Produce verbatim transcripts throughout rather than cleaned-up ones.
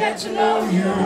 get to know you.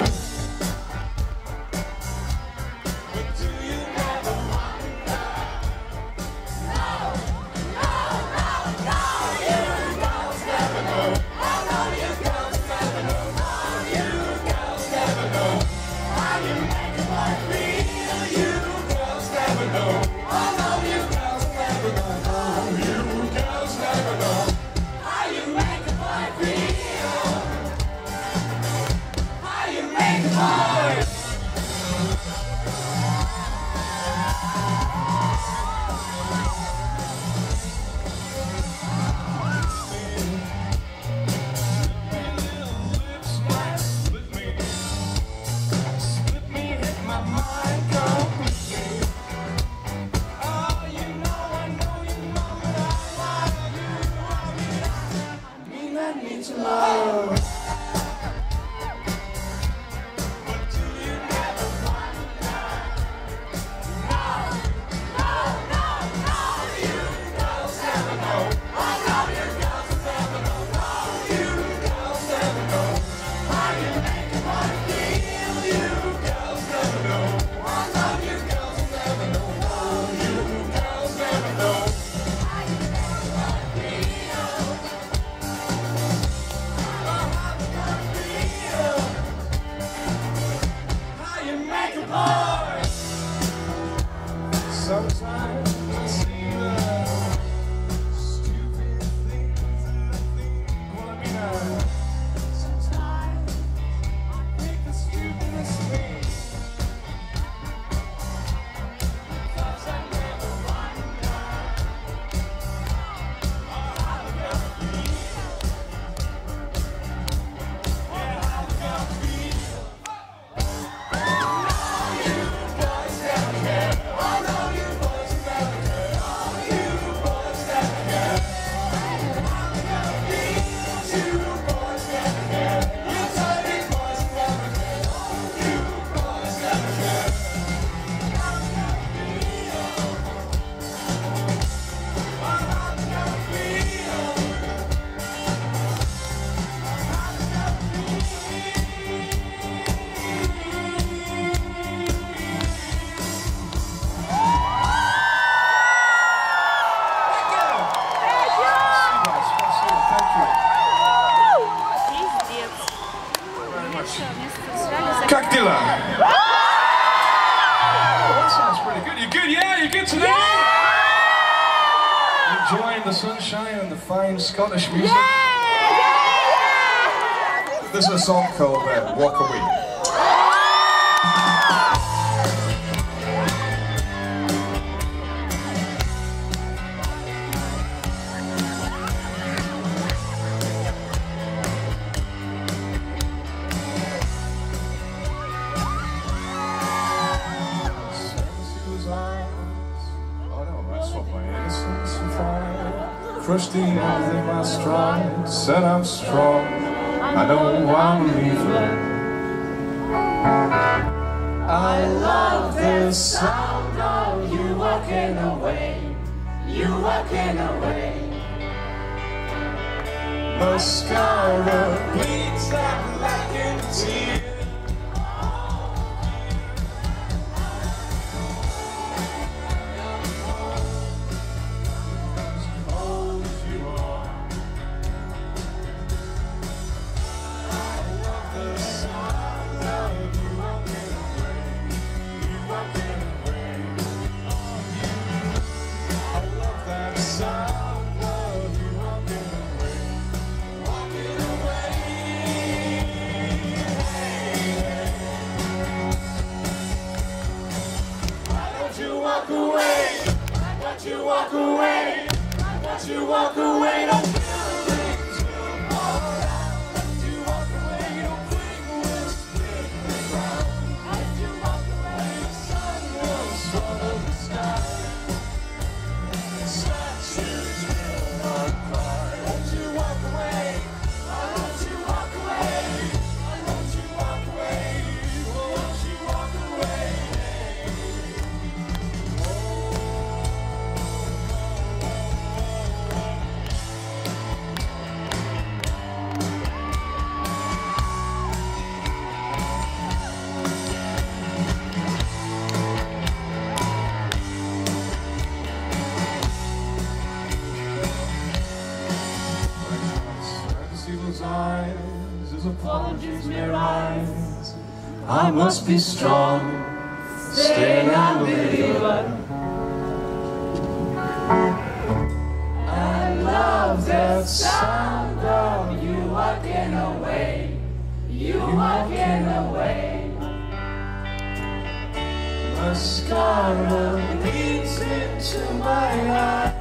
Tomorrow. Sometimes I see the stupid things that I think wanna be nice. Sometimes I think the stupidest things, 'cause I never wonder how I'm gonna feel, and how I'm gonna feel. Как дела? Oh, that sounds pretty good. You good? Yeah, you good today? Yeah! Enjoying the sunshine and the fine Scottish music? Yeah! Yeah! This is a song called uh, Walk Away. Crushed the end in my stride, said I'm strong, I don't want to leave her. I love the sound of you walking away, you walking away. Mascara bleeds like like in tears. Walk away, why don't you walk away, why don't you walk away, don't feel things will fall around. Why don't you walk away, don't bring what's spinning around. Why don't you walk away, the sun will swallow the sky. Statues will not cry. Why don't you walk away, why don't you walk away, why don't you walk away, why don't you walk away. I must be strong, staying a believer. I love that sound of you walking away, you walking away. Mascara bleeds into my eye.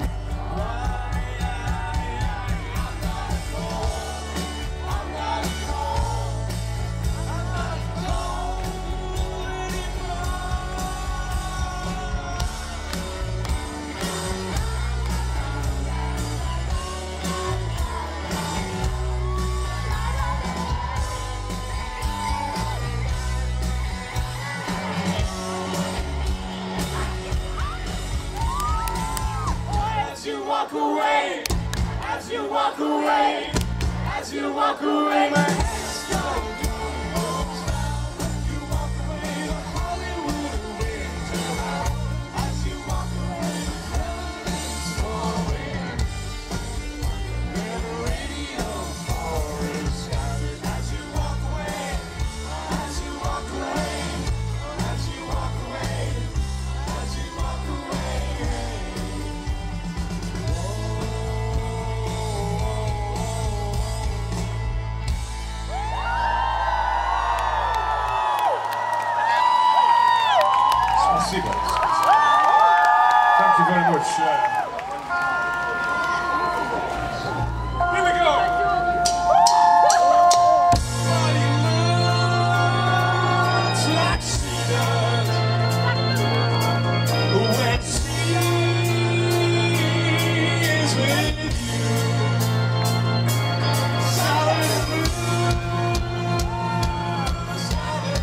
Walk away, as you walk away, as you walk away, my head's gone. You walk away, the Hollywood winds around. As you walk away, it's falling. And the radio forest scattered. As you walk away, as you walk away, as you walk away, as you walk away. Thank you very much. Uh, here we go. Body looks like cedar when she is with you. Solid blue, solid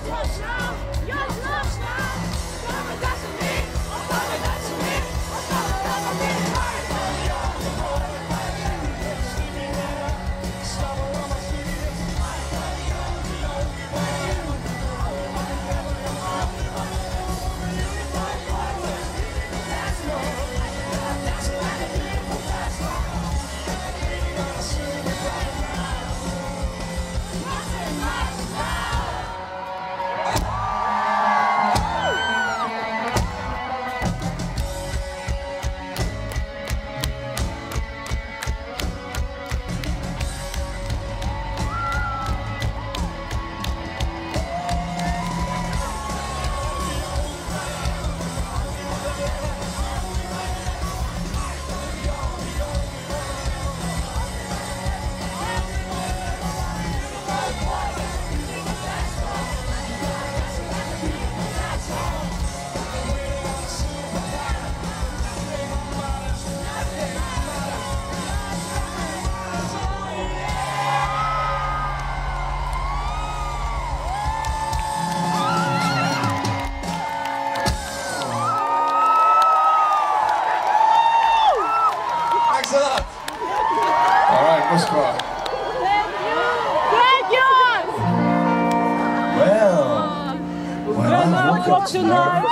All right, Moskva. Well, when I woke up tonight,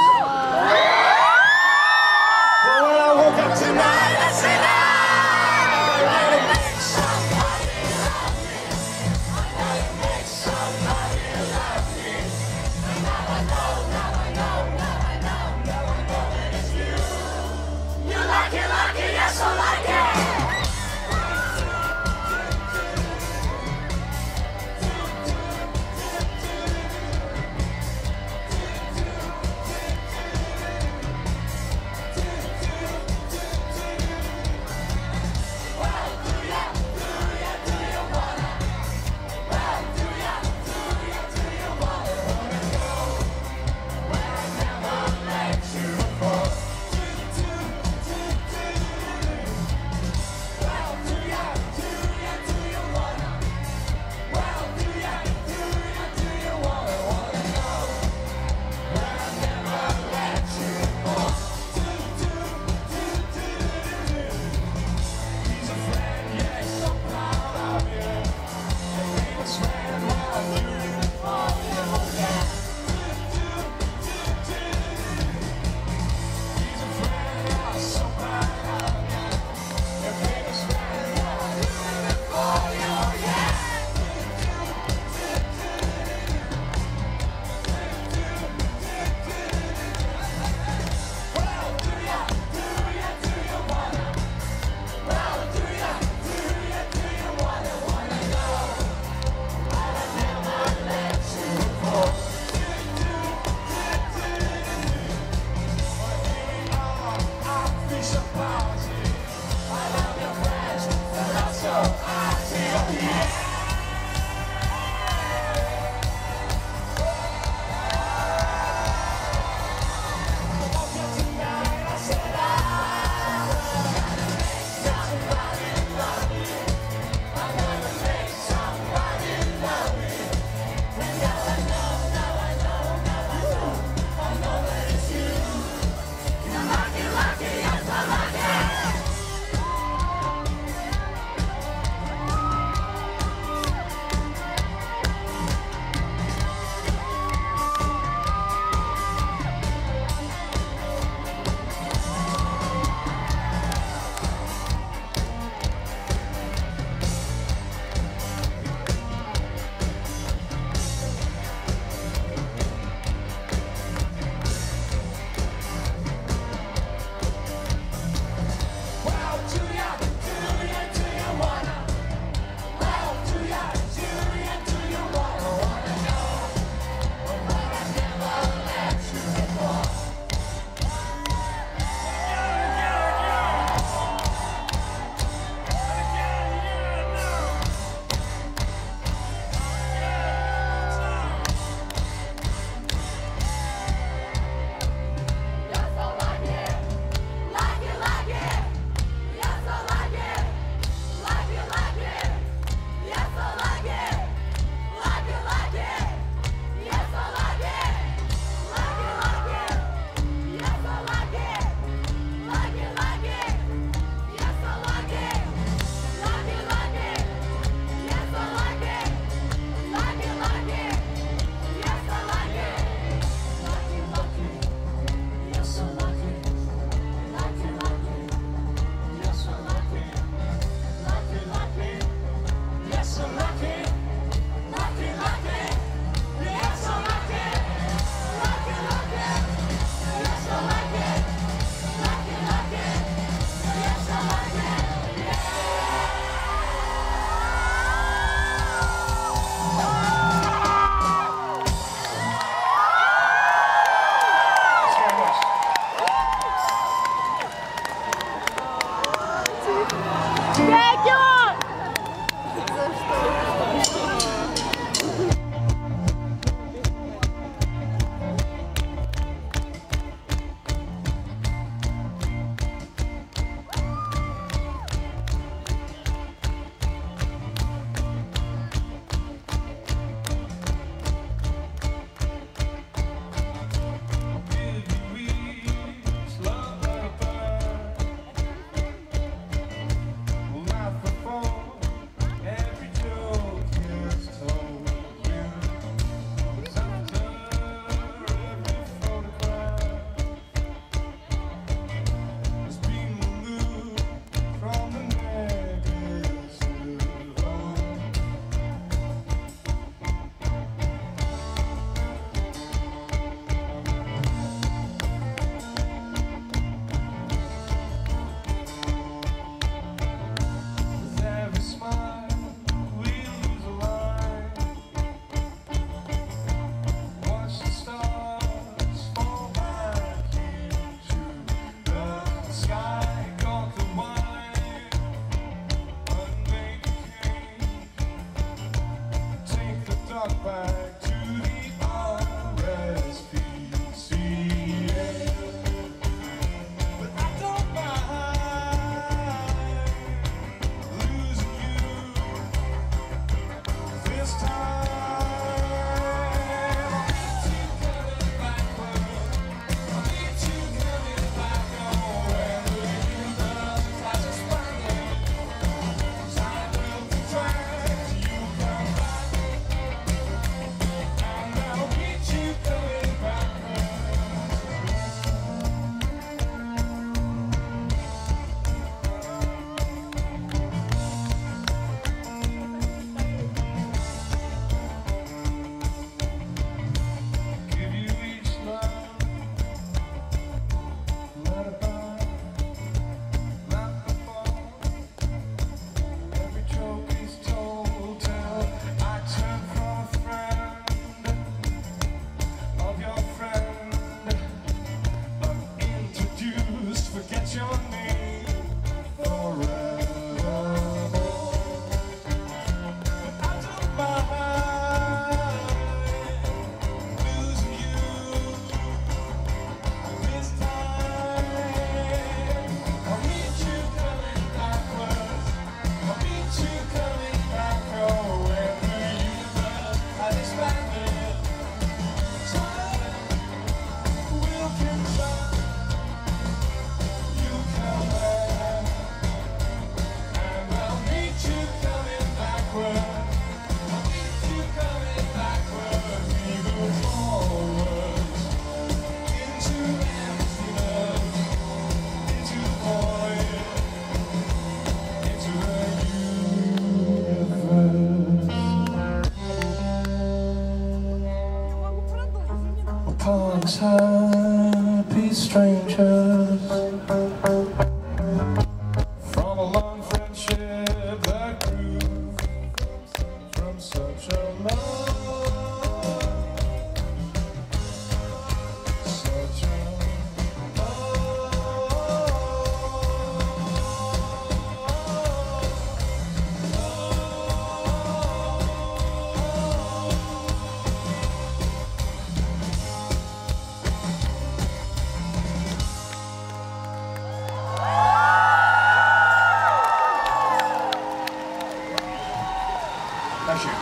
well, when I woke up tonight, I said, I gotta make somebody love me. I gotta make somebody love me. And now I know, now I know, now I know, now I know that it's you. You like it, like it, yes, I like it. Cogs happy strangers from a long friendship that grew from such a love, such a Thank you.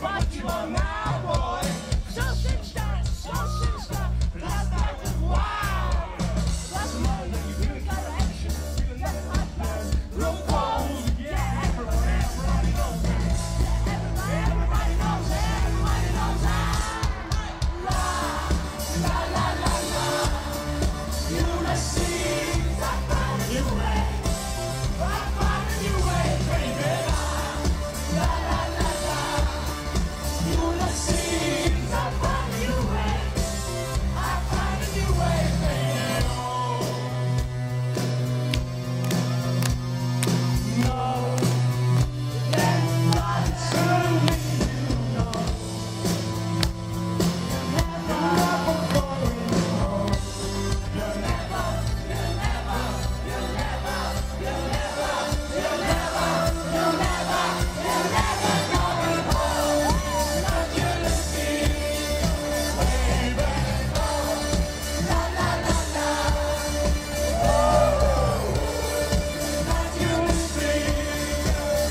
what you are now, boy. So since that, so since that, last night was wild. Last night you really got action, feeling that hot blood. Real cold, yeah, everybody, everybody knows that. Yeah, everybody, everybody knows that, everybody knows that. La, la, la, la, la. Ulysses, I found a new way. I found a new way, baby. La, la, la, la. Ulysses, I found a new way. I found a new way, baby. No, that's not true. You know, you're never going home. You'll never, you'll never, you'll never, you'll never, you'll never, you'll never, you'll never going home. Not Ulysses, baby. La la la la. Oh, not Ulysses.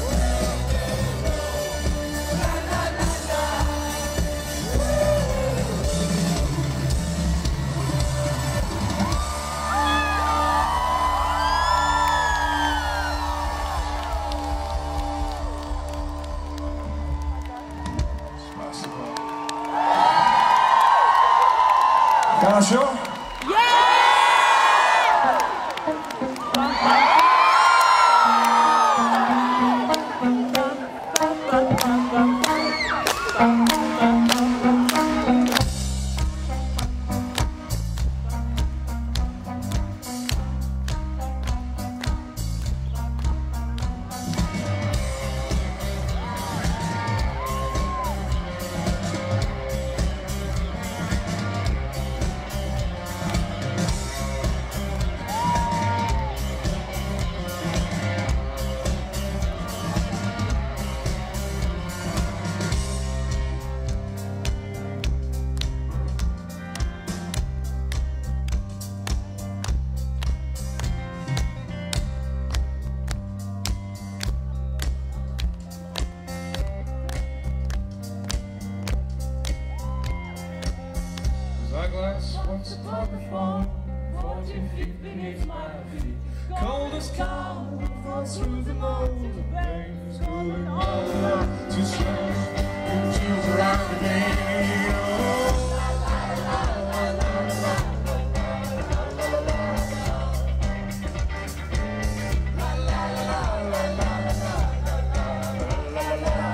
La la la la. Хорошо? I glass once upon the phone, forty feet beneath my feet. Cold as cold, falls through the mold. The pain's going all around. Too slow, and choose around again. Oh, la la la la la la la la la. La la la la la la la la la.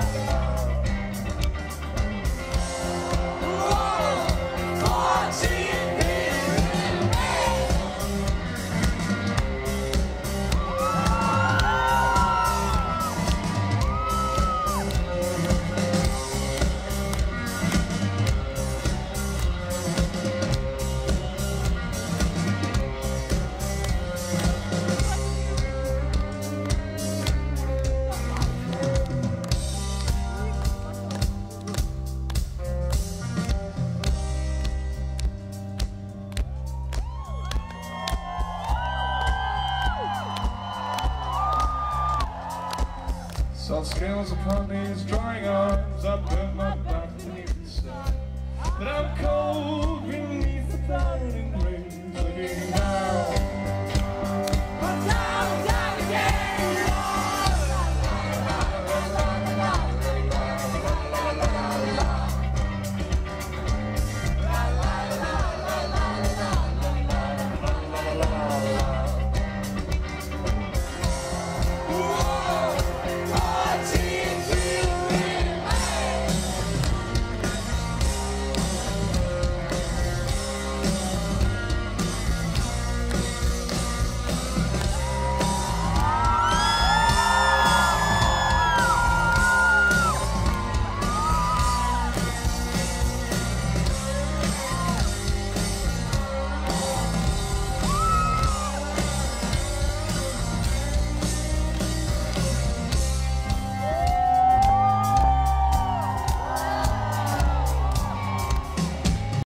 Salt scales upon these drawing arms, up